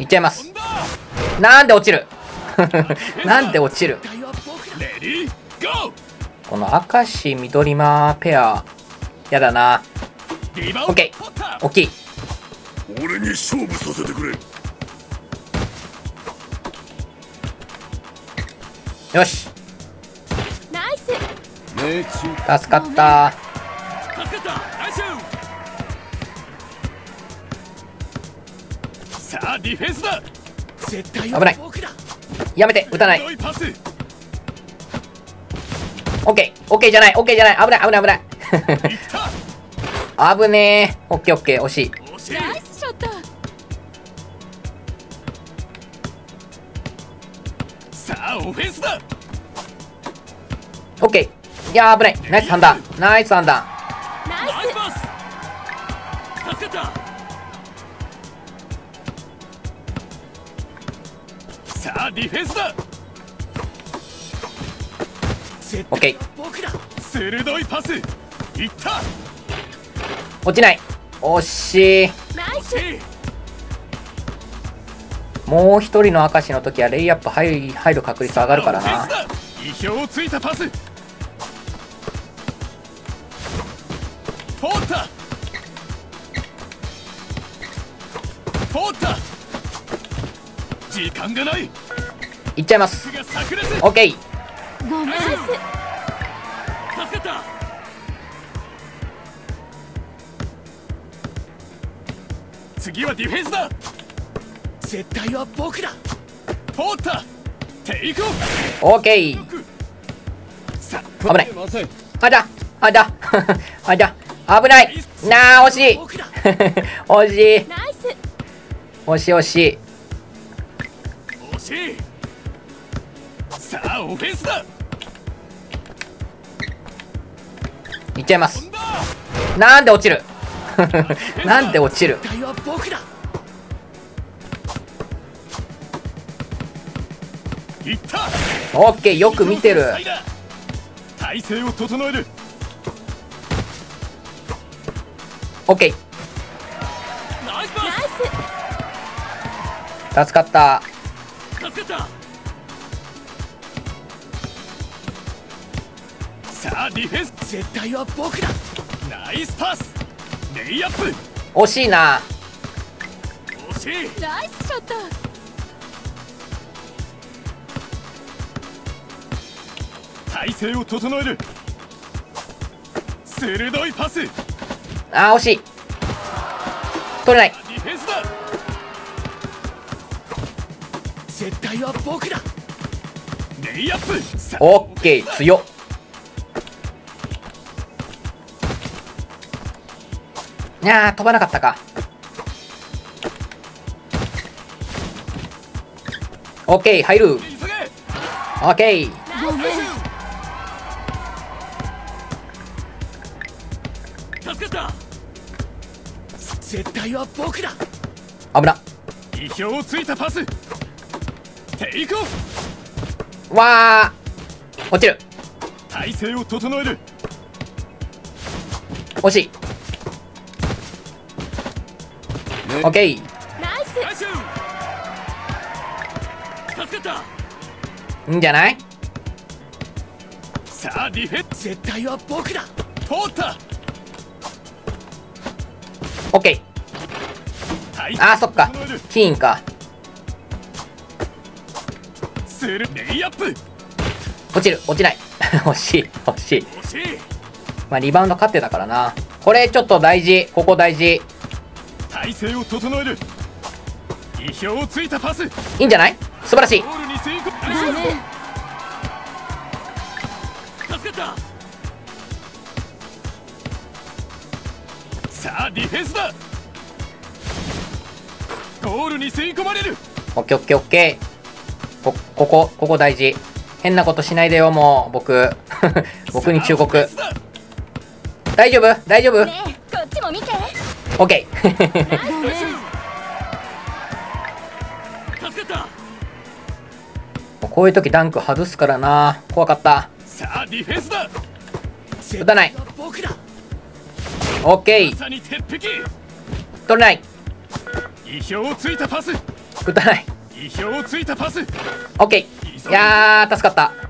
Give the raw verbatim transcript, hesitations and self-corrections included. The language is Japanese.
いっちゃいます。なんで落ちるなんで落ちる。この明石緑間ペアやだな。オッケー、大きい。 俺に勝負させてくれ。 よし、 ナイス。 助かった。 さあディフェンスだ。絶対危ない。やめて、撃たない。オッケー、オッケーじゃない、オッケーじゃない。危ない、危ない、危ない。危ねー。オッケー、オッケー、惜しい。 ナイスショット。 さあオフェンスだ。 オッケー。いやー、危ない。ナイス判断。ナイス判断。 ナイス。 助かった。さあディフェンスだ。 オッケー。 鋭いパス。いった。 落ちない。惜しい。 ナイス。 もう一人の明石の時はレイアップ入る入る確率上がるからな。 意表をついたパス。通った通った時間がない。 いっちゃいます。オッケー。 ごめん。ナイス。 助かった。次はディフェンスだ。絶対は僕だ。通ったテイクオフ。 オッケー。危ない。あだあだあだ危ない。なあ惜しい惜しい。 ナイス。 惜しい惜しい。 惜しい。さあオフェンスだ。 いっちゃいます。なんで落ちるなんで落ちる。 絶対は僕だ。いった。 オッケー、よく見てる。 体勢を整える。 オッケー。 ナイスナイ助かった。 パス。助かった。さあディフェンス。絶対は僕だ。ナイスパス。レイアップ。 惜しいな。 惜しい。 ス。ナイスショット。 体勢を整える。鋭いパス。 あー惜しい。取れない。 ディフェンスだ。絶対は僕だ。レイアップ。 オッケー、強っ。いやー飛ばなかったか。オッケー、入る。 急げ。 オッケー。 ごめん。 助かった。絶対は僕だ。 危な。 意表をついたパス。テイクオフ。 わー落ちる。 体勢を整える。 惜しい。オッケー。 ナイス。 ナイス。助かった。 いいんじゃない。 さあディフェンス。絶対は僕だ。通った。 オッケー。あーそっか、キーンか。 するレイアップ。 落ちる、落ちない惜しい惜しい。 惜しい。 まあリバウンド勝ってたからな。これちょっと大事。ここ大事。 体勢を整える。意表をついたパス。 いいんじゃない。素晴らしい。 ゴールに吸い込む。 ごめん。 助かった。さあディフェンスだ。ゴールに吸い込まれる。 オッケーオッケーオッケー。こここここ大事。変なことしないでよ。もう僕僕に忠告。大丈夫大丈夫。 ねえ、こっちも見て。 オッケーごめん。 助かった。 こういう時ダンク外すからな。怖かった。 さあディフェンスだ。 打たない。 僕だ。 オッケー。 まさに鉄壁。 取れない。 意表をついたパス。 打たない。 意表をついたパス。 オッケー。いやー助かった。